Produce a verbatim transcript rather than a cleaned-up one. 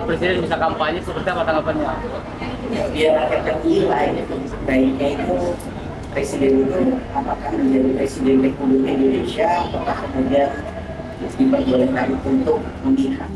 Presiden bisa kampanye, seperti apa tanggapannya? Biar rakyat yang menilai, baiknya itu Presiden itu apakah menjadi Presiden Republik Indonesia, apakah kemudian diperbolehkan untuk memihak